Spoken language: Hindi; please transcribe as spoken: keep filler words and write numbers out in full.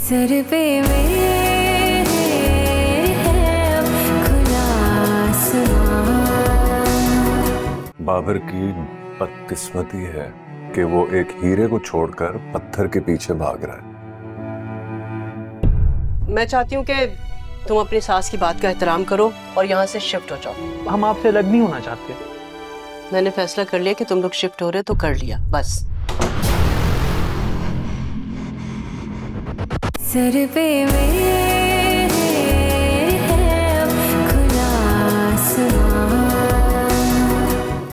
सर पे मेरे है खुला आसमां। बाबर की बदकिस्मती है कि वो एक हीरे को छोड़कर पत्थर के पीछे भाग रहा है। मैं चाहती हूँ कि तुम अपनी सास की बात का एहतराम करो और यहाँ से शिफ्ट हो जाओ। हम आपसे अलग नहीं होना चाहते। मैंने फैसला कर लिया कि तुम लोग शिफ्ट हो रहे हो तो कर लिया, बस। सर पे मेरे